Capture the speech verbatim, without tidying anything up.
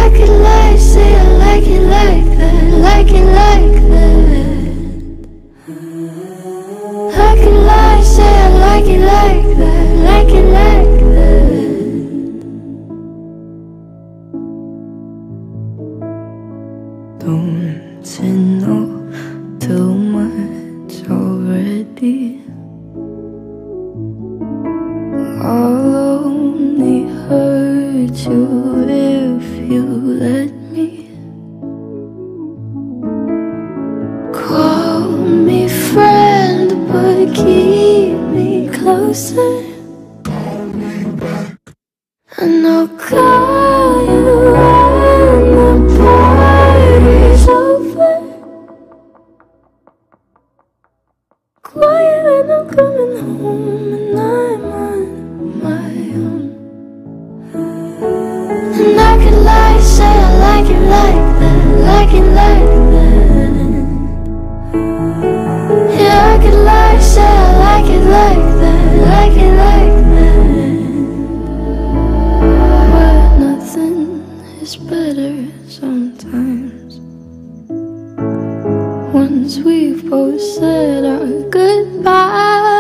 I could lie, say I like it like that, like it like that. I could lie, say I like it like that, like it like that. Don't you know too much already? I'll only hurt you if you let me. Call me friend, but keep me closer. And I'll call you when the party's over. Quiet when I'm coming home and I'm on my own. And I could lie, say I like it like that, like it like that. Yeah, I could lie, say I like it like that, like it like that. But nothing is better sometimes. Once we've both said our goodbyes.